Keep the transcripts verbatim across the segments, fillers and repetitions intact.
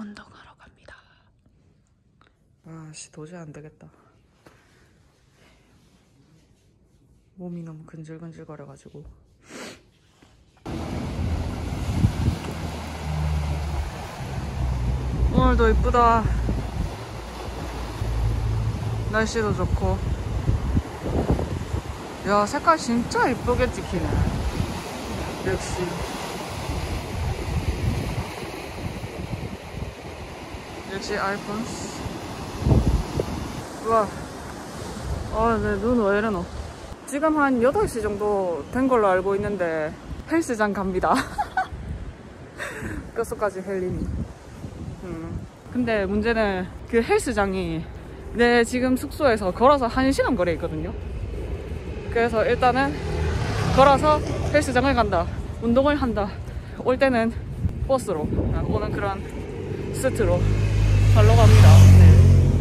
운동하러 갑니다. 아씨 도저히 안 되겠다. 몸이 너무 근질근질 거려가지고. 오늘도 이쁘다. 날씨도 좋고. 야, 색깔 진짜 이쁘게 찍히네. 역시. 역시 아이폰. 우와. 아, 내 눈 왜 이러노. 지금 한 여덟 시 정도 된 걸로 알고 있는데 헬스장 갑니다. 뼛속까지 헬림이. 음. 근데 문제는 그 헬스장이 내 지금 숙소에서 걸어서 한 시간 거리에 있거든요. 그래서 일단은 걸어서 헬스장을 간다, 운동을 한다, 올 때는 버스로, 오는 그런 스트로 가러 갑니다. 네.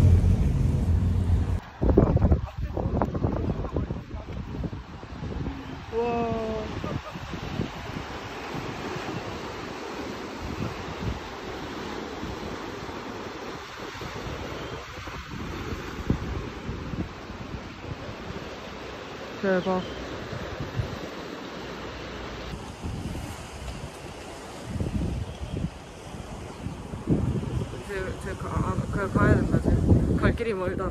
우와. 대박. 제, 제 가, 아, 가, 가야 된다. 제 갈 길이 멀다.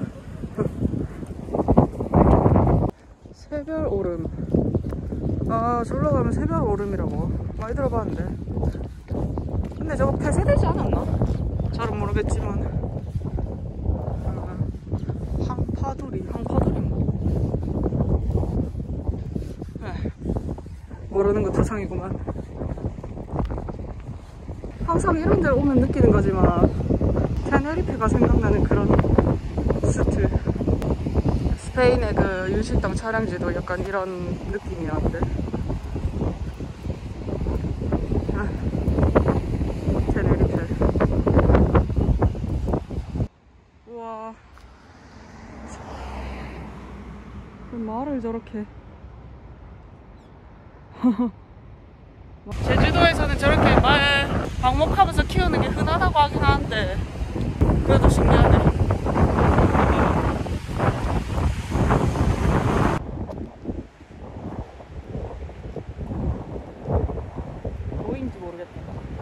새별 오름. 아, 저기로 가면 새별 오름이라고 많이 들어봤는데. 근데 저거 폐쇄되지 않았나? 잘은 모르겠지만. 아, 황파두리, 황파두리 뭐. 모르는 거 두성이구만. 항상 이런 데 오면 느끼는 거지만 테네리페가 생각나는 그런 스트. 스페인의 그 윤식당 촬영지도 약간 이런 느낌이었는데. 아, 테네리페. 우와. 말을 저렇게. 제주도에서는 저렇게 말 방목하면서 키우는 게 흔하다고 하긴 하는데 그래도 신기하네. 뭐인지 모르겠다.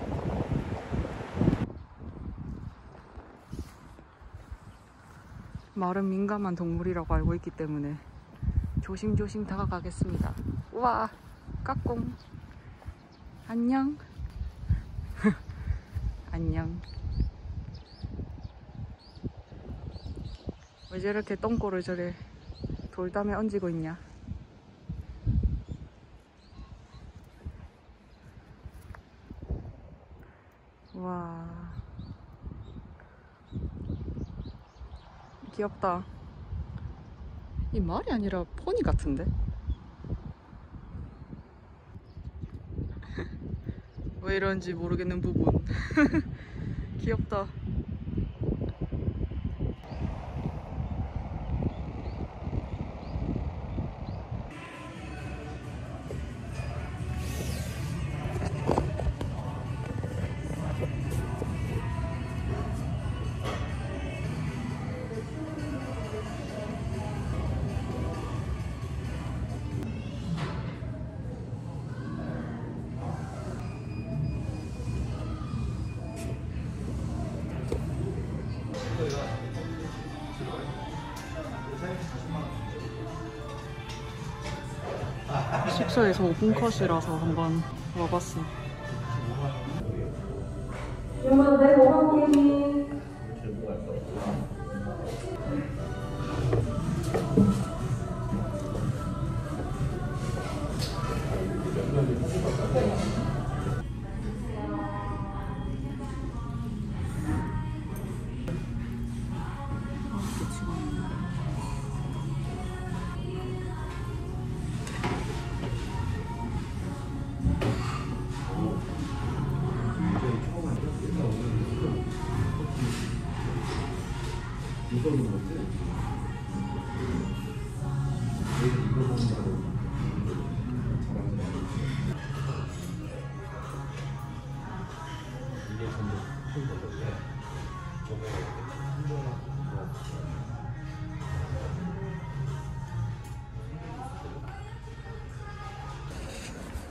말은 민감한 동물이라고 알고 있기 때문에 조심조심 다가가겠습니다. 우와, 까꿍. 안녕. 안녕. 왜 저렇게 똥꼬를 저래 돌담에 얹고 있냐. 와, 귀엽다. 이 말이 아니라 포니 같은데? 왜 이런지 모르겠는 부분. 귀엽다. 숙소에서 오픈 컷이라서 한번 와봤어.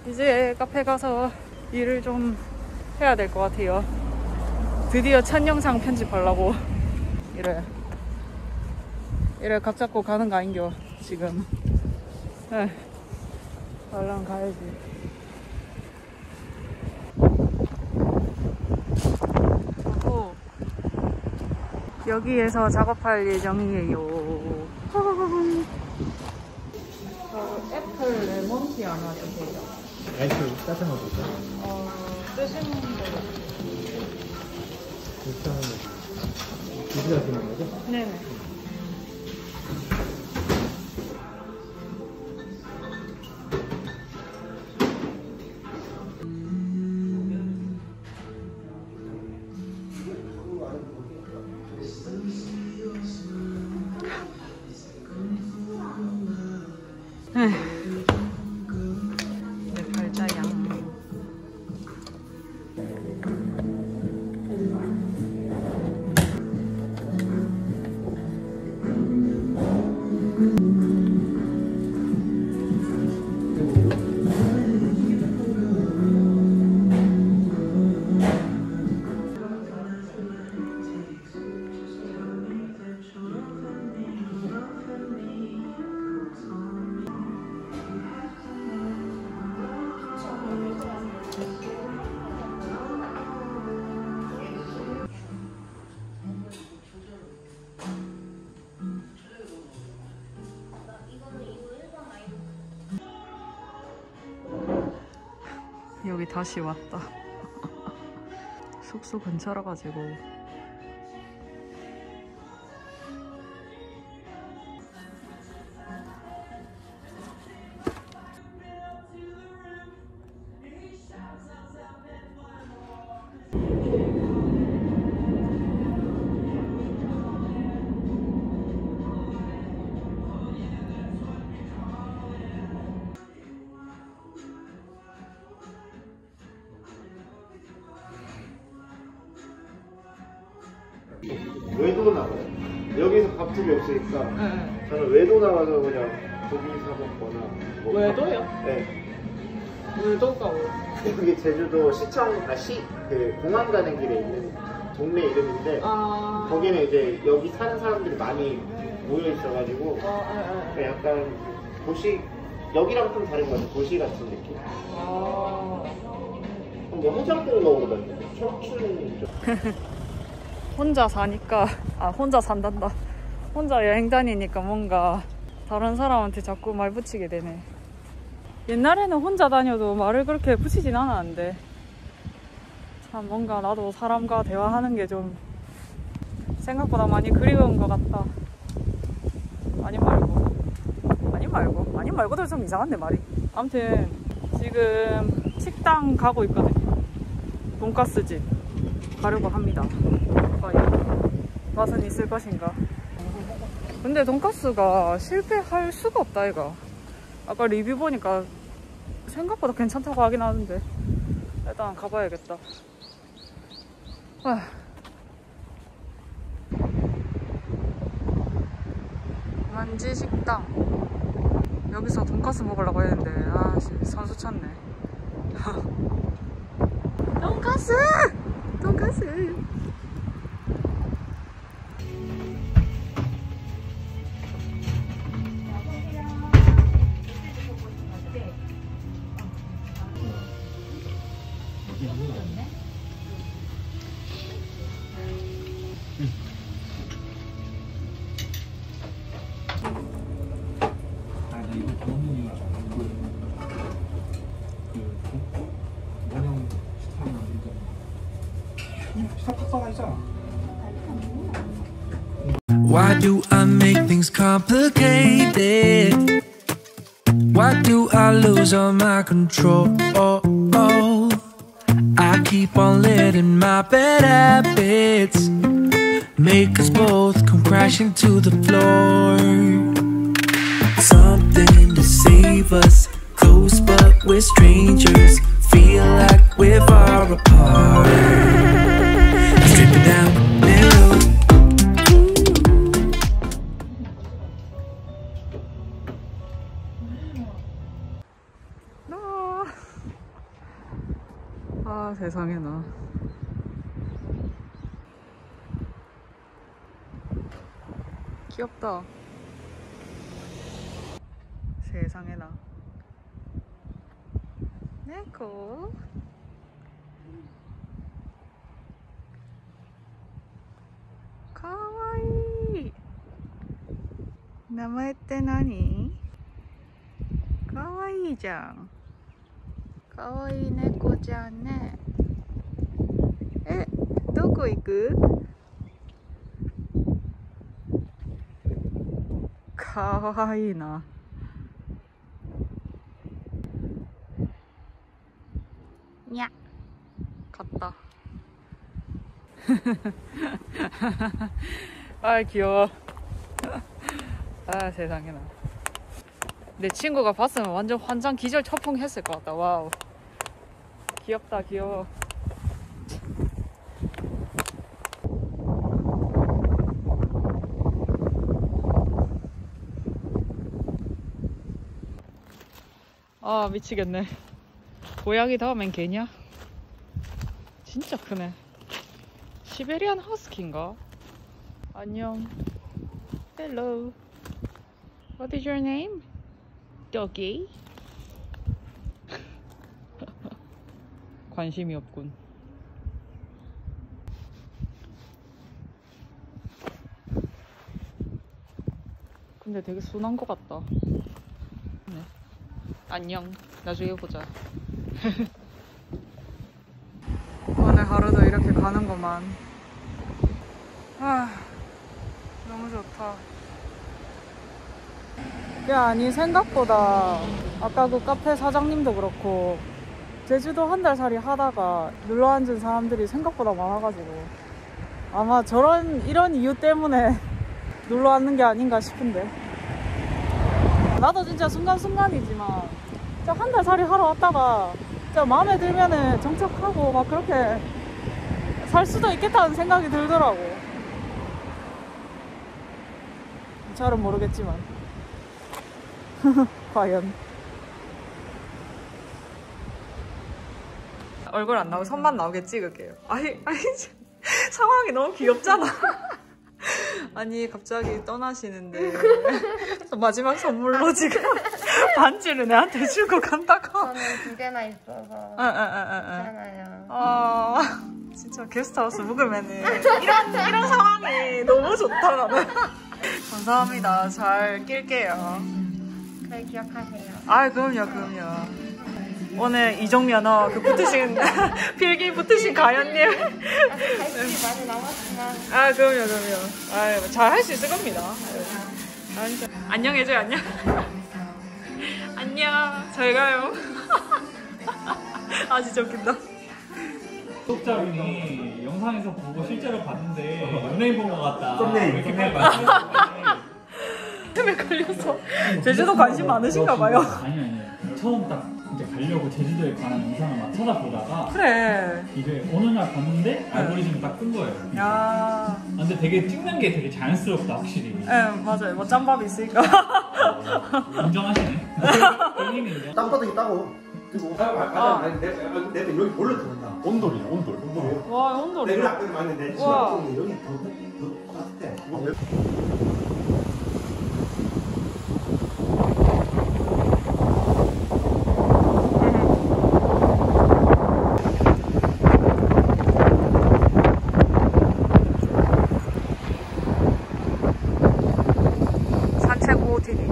이제 카페 가서 일을 좀 해야 될 것 같아요. 드디어 첫 영상 편집하려고 이래 이래 각 잡고 가는 거 아닌겨 지금. 에 얼른 가야지. 오, 여기에서 작업할 예정이에요. 어, 애플 레몬티 하나 주세요. 애플 짜장면 드세요? 어, 뜨시는 대로. 일단은 드시다 드는 거죠? 네네. 내 팔자양. 여기 다시 왔다. 숙소 근처라 가지고. 외도 나가요. 여기서 밥집이 없으니까 네. 저는 외도 나가서 그냥 고기 사 먹거나 뭐 외도요? 밥- 네. 외도가 왜? 그게 제주도 시청, 아, 시, 그 공항 가는 길에 있는 동네 이름인데 아. 거기는 이제 여기 사는 사람들이 많이 모여 있어가지고 아, 예, 예. 약간 도시, 여기랑 좀 다른 것 같아요. 도시 같은 느낌. 아. 뭐 해장국 먹으러 다니는데 청춘 쪽. 혼자 사니까, 아, 혼자 산단다. 혼자 여행 다니니까 뭔가 다른 사람한테 자꾸 말 붙이게 되네. 옛날에는 혼자 다녀도 말을 그렇게 붙이진 않았는데, 참 뭔가 나도 사람과 대화하는 게 좀 생각보다 많이 그리운 것 같다. 아니 말고. 아니 말고. 아니 말고도 좀 이상한데, 말이. 아무튼, 지금 식당 가고 있거든요. 돈가스집 가려고 합니다. 과연 맛은 있을 것인가? 근데 돈가스가 실패할 수가 없다 이거. 아까 리뷰 보니까 생각보다 괜찮다고 하긴 하는데 일단 가봐야겠다. 아. 만지 식당. 여기서 돈가스 먹으려고 했는데 아 선수 쳤네. 돈가스! 돈가스! 아, 나 이거 부모님이 그 원형 식탁이나 이거 식탁 탁상가 있잖아. Why do I make things complicated? Why do I lose all my control? I keep on letting my bad habits make us both come crashing to the floor. Something to save us, close but we're strangers. Feel like we're far apart. Stripping down the middle. 아, 아 세상에나. 귀엽다. 세상에나. 네코. 가와이. 名前って何？かわいいじゃん。かわいい猫ちゃんね。え、どこ行く？かわいいな。にゃ。買った。아 귀여워. 아 세상에나. 내 친구가 봤으면 완전 환장 기절 초풍했을 것 같다. 와우. 귀엽다 귀여워. 아 미치겠네. 고양이 다음엔 개냐? 진짜 크네. 시베리안 허스키인가? 안녕. Hello. What is your name? Doggy? 관심이 없군. 근데 되게 순한 것 같다. 네. 안녕. 나중에 보자. 오늘 하루도 이렇게 가는구만. 아, 너무 좋다. 야, 아니 생각보다 아까 그 카페 사장님도 그렇고 제주도 한 달 살이 하다가 눌러 앉은 사람들이 생각보다 많아가지고 아마 저런 이런 이유 때문에 눌러 앉는 게 아닌가 싶은데, 나도 진짜 순간순간이지만 진짜 한 달 살이 하러 왔다가 진짜 마음에 들면은 정착하고 막 그렇게 살 수도 있겠다는 생각이 들더라고. 잘은 모르겠지만 과연. 얼굴 안 나오고 손만 나오게 찍을게요. 아니 아니 상황이 너무 귀엽잖아. 아니 갑자기 떠나시는데 마지막 선물로 지금 반지를 내한테 주고 간다고. 저는 두 개나 있어서 아, 아, 아, 아, 아. 괜찮아요. 아 진짜 게스트하우스 묵으면은 이런 이런 상황이 너무 좋다 나는. 감사합니다. 잘 낄게요. 그래 기억하세요. 아 그럼요 그럼요. 오늘 이종면허 그 붙으신 필기 붙으신 가연님. 아직 갈 길이 많이 남았지만. 아 그럼요 그럼요. 아 잘 할 수 있을 겁니다. 아, 진짜. 안녕해줘요 안녕. 안녕 잘 가요. 아 진짜 웃긴다. 구독자분이 영상에서 보고 실제로 봤는데 연예인 본 것 같다. 썸네일, 이렇게 썸네일. 템에 걸려서 제주도 관심 많으신가 봐요. 아니 아니 처음 딱 이제 가려고 제주도에 관한 영상을 막 찾아보다가 그래. 이제 어느 날 봤는데 알고리즘이 딱 뜬 거예요. 야. 아, 근데 되게 찍는 게 되게 자연스럽다 확실히. 예 맞아요. 뭐 짬밥이 있으니까. 어, 인정하시네. 본인이 인정. 땅바닥에 따고 그리고 아, 아, 아니, 내, 내, 내 여기 뭘로 들었나? 온돌이야, 온돌. 온돌이에요? 와 온돌이. 내가 아까 맞는데 와. 지금 여기 더, 더 따뜻해. 이거 왜- 산책 오티비.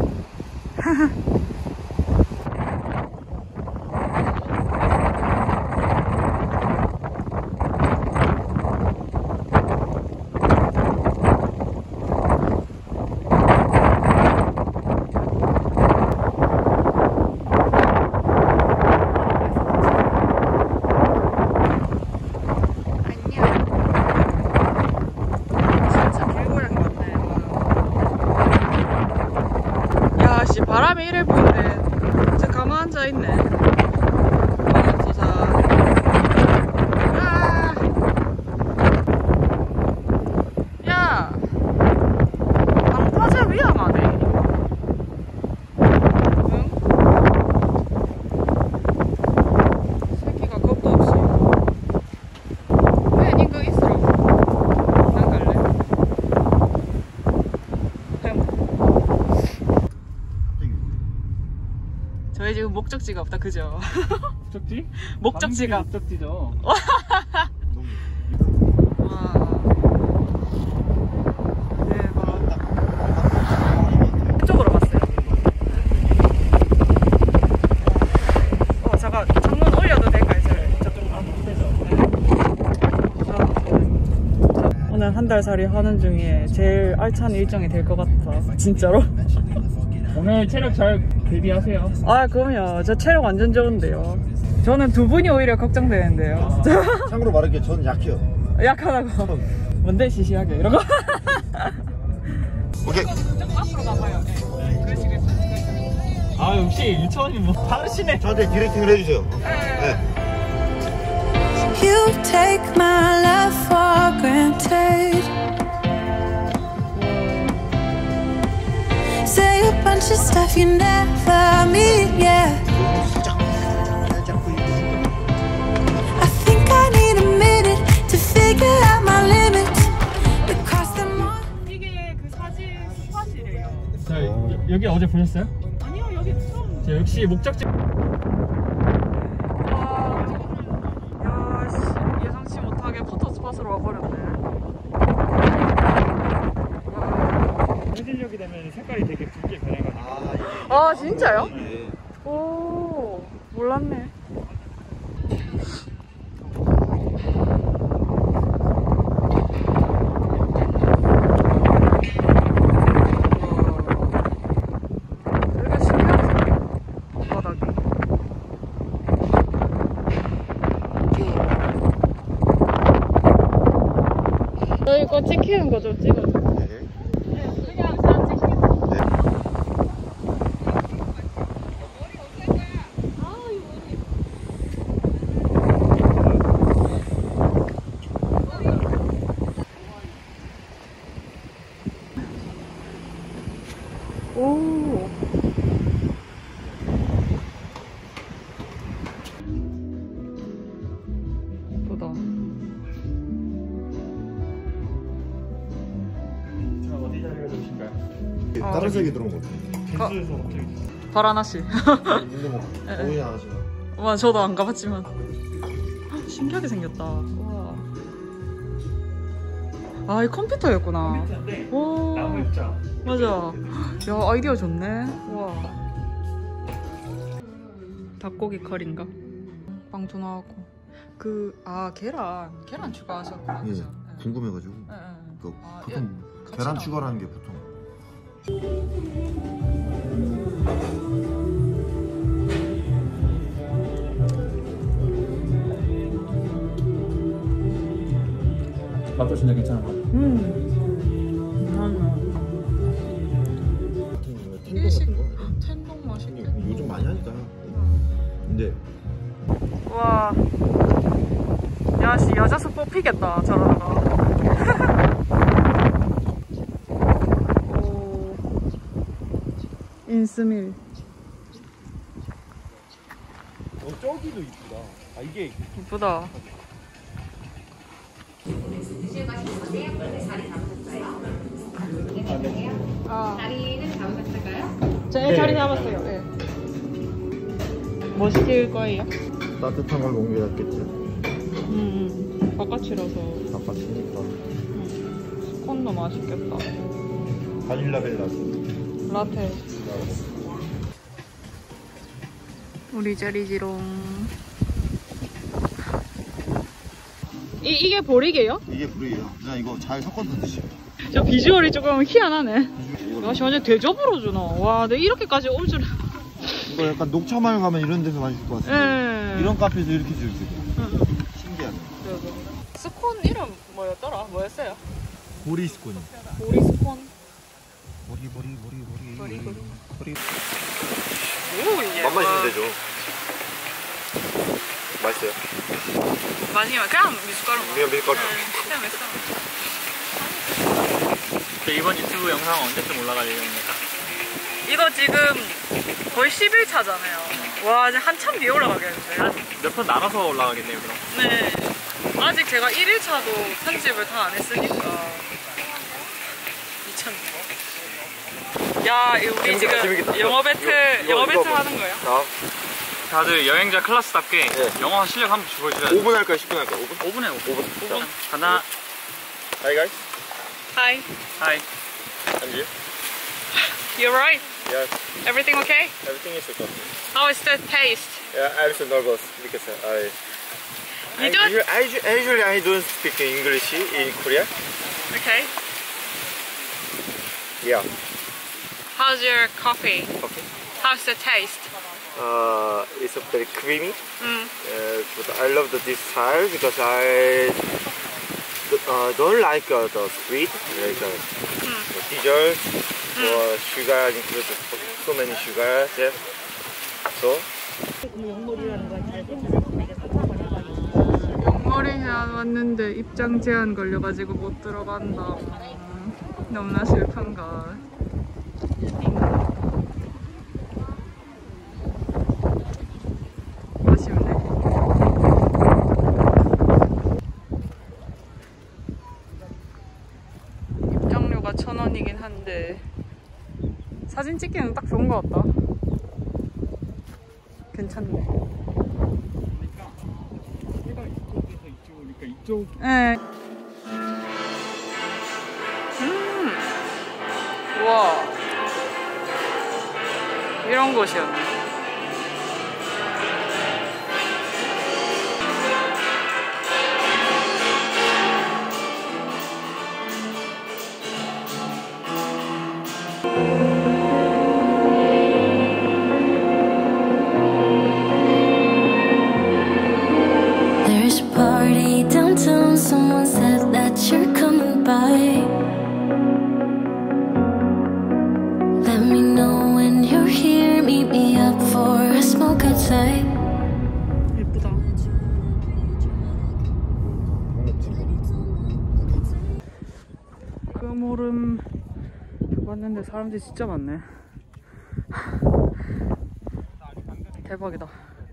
바람이 이래 부는데 진짜 가만 앉아 있네. 맙소사. 아. 야, 방파제 위험하네. 응? 새끼가 겁도 없이. 목적지가 없다, 그죠? 목적지? 목적지가. 목적지죠. 와. 대박. 이쪽으로 갔어요. 어, 잠깐 창문 올려도 될까요? 저쪽 오늘 한 달 살이 하는 중에 제일 알찬 일정이 될 것 같다. 진짜로? 오늘 체력 잘 대비하세요. 아, 그럼요. 저 체력 완전 좋은데요. 저는 두 분이 오히려 걱정되는데요. 참고로 말할게, 저는 약해요. 약하다고. 뭔데 시시하게 이러고. 오케이. 좀 앞으로 가봐요. 네. 그렇지, 그렇지. 아 역시 일차원이 뭐 다르시네. 저한테 디렉팅을 해주세요. 네. You take my love for granted. Say a bunch of stuff you never mean, yeah. I think I need a minute to figure out my limits. Because them all. 이게 그 사진 스팟이래요. 자 여, 여기 어제 보셨어요? 아니요, 여기 처음. 자, 역시 목적지. 야, 씨, 예상치 못하게 포토 스팟으로 와버렸네. 해질녘이 되면 색깔이 되게 붉게 변해가지고. 아, 진짜요? 오, 몰랐네. 되게 신기하다, 바닥이. 저희 거 찍히는 거 좀 찍어줘. 그냥 다 찍히는 거. 오. 예쁘다. 자 어디 자리가 좋으신가요? 아, 다른 색이 들어온 것 같아요. 펜스에서 갑자기. 바라나시. 근데 뭐 거의 안 하시나? 와, 저도 안 가봤지만 신기하게 생겼다. 와. 아, 이 컴퓨터였구나. 컴퓨터인데 오. 나무 입자. 맞아. 야, 아이디어 좋네. 와. 닭고기 커리인가? 빵도 나왔고. 그, 아, 계란. 계란 추가하셨구나. 예, 그죠? 네. 궁금해가지고. 네, 네. 그 아, 보통 예, 같이 계란 나와. 추가라는 게 보통. 맛도 진짜 괜찮은 것 같아요. 음. 텐동 일식 같은 거. 텐동 맛있겠다. 요즘 많이 하니까. 근데 와. 야, 씨, 여자수 뽑히겠다, 저러다가. 오. 인스밀. 어, 저기도 이쁘다. 아 이게 이쁘다. 아. 다리는 잡으셨을까요? 저 자리 잡았어요. 네. 뭐 시킬 거예요? 따뜻한 걸 먹는 게 낫겠지. 음, 바깥이라서. 바깥이니까. 음. 스콘도 맛있겠다. 바닐라 벨라. 라테. 우리 자리지롱. 이, 이게 보리게요? 이게 불이에요. 그냥 이거 잘 섞어서 드시죠. 저 비주얼이 조금 희한하네. 야, 씨, 완전 대접으로 주나. 와, 내가 이렇게까지 올 줄. 이거 약간 녹차마을 가면 이런 데서 많이 줄 것 같아요. 예. 이런 카페에서 이렇게 줄 수 있어요. 응. 신기하네. 스콘 이름 뭐였더라? 뭐였어요? 보리 스콘. 보리 스콘. 보리 보리 보리 보리 보리, 보리. 보리. 오, 예. 맛만 있으면 되죠. 맛있어요. 마지막 그냥 미숫가루만. 그냥 밀가루. 네, 그냥 미숫가루. 이번 유튜브 영상 언제쯤 올라갈 예정입니까? 이거 지금 거의 십 일 차잖아요. 와, 이제 한참 뒤에 올라가겠는데. 몇 편 나눠서 올라가겠네요 그럼. 네. 아직 제가 일 일 차도 편집을 다 안 했으니까. 이천. 야, 우리 재밌겠다, 지금 재밌겠다. 영어 배틀, 이거, 영어 이거 배틀 뭐. 하는 거예요? 자, 다들 여행자 클래스답게 네. 영어 실력 한번 보여줘야 돼. 오 분 할까요? 십 분 할까요? 오 분? 오 분에 오 분. 오 분. 오 분. 하나. Hi guys. Hi. 하이. And you? You're right. Yes. Everything okay? Everything is okay. How is the taste? Yeah, I'm so nervous because I. You I don't? usually, I usu- usually I don't speak English in Korea. Okay. Yeah. How's your coffee? Okay. How's the taste? Uh, it's very creamy. Mm. Uh, but I love the, this style because I uh, don't like uh, the sweet, like uh, the dessert or sugar included so many sugar. Yeah. So. 머리 해안 왔는데 입장 제한 걸려가지고 못 들어간다. 음, 너무나 슬픈가. 아쉽네. 입장료가 천 원이긴 한데 사진 찍기는 딱 좋은 것 같다. 괜찮네. 이쪽. 네. 음. 우와. 이런 곳이었네. There's a party downtown, someone said that you're coming by. Let me know when you're here, meet me up for a smoke outside. 예쁘다. 금오름 왔는데 사람들이 진짜 많네. 대박이다.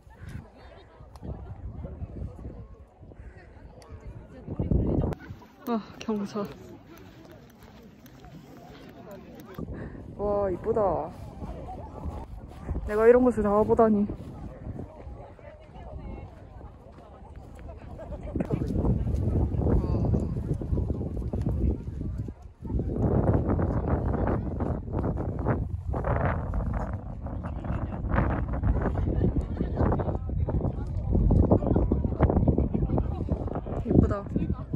아, 경사. 와, 이쁘다. 내가 이런 곳을 다 와보다니. 이쁘다.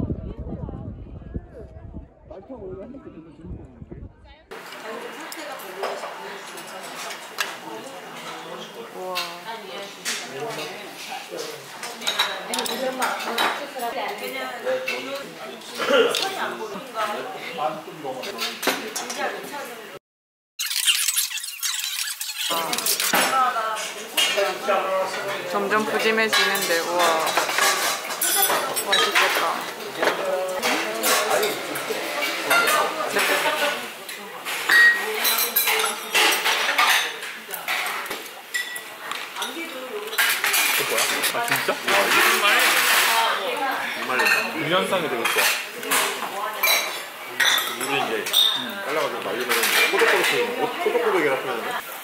우와. 점점 푸짐해지는데, 우와. 맛있겠다. 아 진짜? 정말 유연성이 되게 좋아. 물을 이제 잘라가지고 말리면 꼬독꼬독해지네. 꼬독꼬독이라 표현하나?